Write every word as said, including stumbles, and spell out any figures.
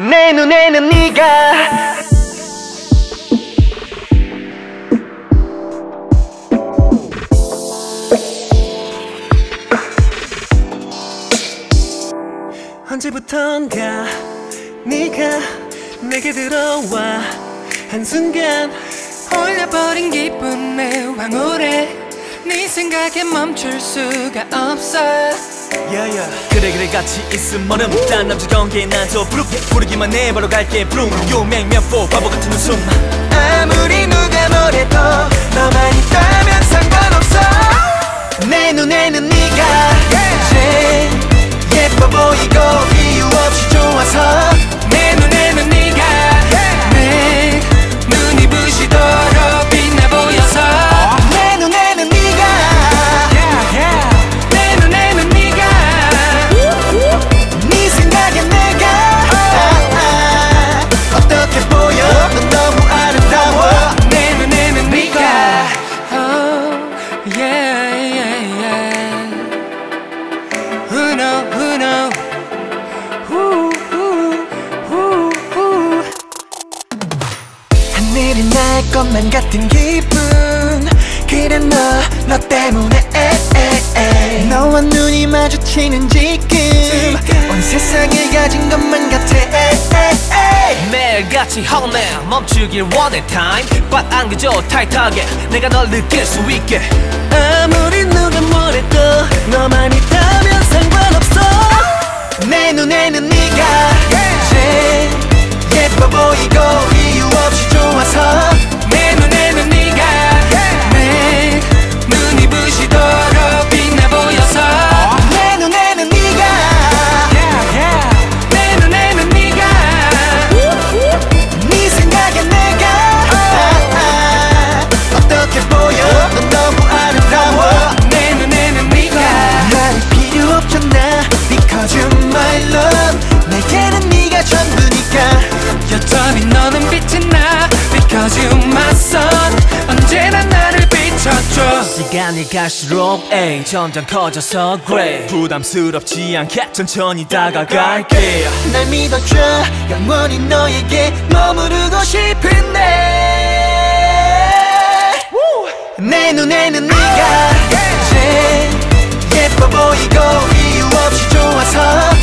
내 눈에는 네가 언제부턴가 네가 내게 들어와 한순간 올려버린 기쁨의 황홀에 네 생각에 멈출 수가 없어 yeah, yeah. 그래 그래 같이 있음 뭐는 딴 남자 관계에 난저 부르게 부르기만 해 바로 갈게 부릉 요맹면포 바보 같은 웃음 아무리 누가 뭐래도 너만 있다면 상관없어 내 눈에는 네가 제일 예뻐 보이고 이유 없이 좋아서 내 눈에는 네가 내 눈이 부시도록 빛나 보여서 내 눈에는 네가 내 눈에는 네가 네 생각에 내가 어떻게 보여 넌 너무 아름다워 내 눈에는 네가 oh yeah yeah yeah who know who know who who who who 하늘이 날 것만 같은 기분 그래 너, 너 때문에 에에에. 너와 눈이 마주치는 지금 온 세상을 가진 것만 같아 에에에. 매일같이 헛내 멈추길 원해 타임 꽉 안겨줘 타이트하게 내가 널 느낄 수 있게 아무리 누가 뭐래도 너만 있다면 상관없어 내 눈에는 네가 제일 예뻐 보이고 이유 없이 좋아서 내 눈에는 네가 내 눈이 부시도록 빛나 보여서 내 눈에는 네가 내 눈에는 네가 네 생각에 내가 어떻게 보여 넌 너무 아름다워 내 눈에는 네가 말이 필요 없잖아 Because you're my love 내게는 네가 전부니까 여전히 너는 빛이 나 Because you're my sun 언제나 나를 비춰줘 시간이 갈수록 에이 점점 커져서 그래 부담스럽지 않게 천천히 다가갈게 날 믿어줘 영원히 너에게 머무르고 싶은데 내 눈에는 네가 제일 예뻐 보이고 이유 없이 좋아서